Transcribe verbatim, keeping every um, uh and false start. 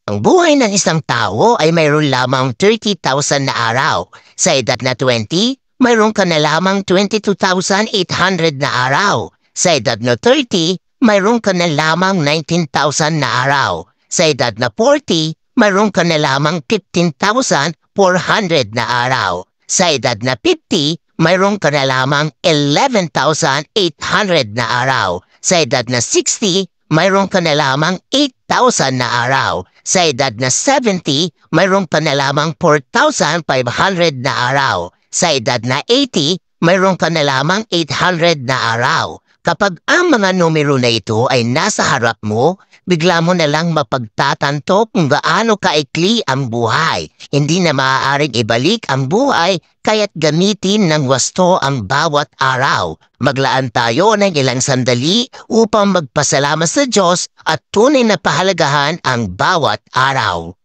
Ang buhay ng isang tao ay mayroon lamang thirty thousand na araw. Sa edad na twenty, mayroon ka na lamang twenty-two thousand eight hundred na araw. Sa edad na thirty, mayroon ka na lamang nineteen thousand na araw. Sa edad na forty, mayroon ka na lamang fifteen thousand four hundred na araw. Sa edad na fifty, mayroon ka na lamang eleven thousand eight hundred na araw. Sa edad na sixty, mayroon ka na lamang eight thousand na araw. Sa edad na seventy, mayroon ka na lamang four thousand five hundred na araw. Sa edad na eighty, mayroon ka na lamang eight hundred na araw. Kapag ang mga numero na ito ay nasa harap mo, bigla mo na lang mapagtatanto kung gaano kaikli ang buhay. Hindi na maaaring ibalik ang buhay kaya't gamitin ng wasto ang bawat araw. Maglaan tayo ng ilang sandali upang magpasalamat sa Diyos at tunay na pahalagahan ang bawat araw.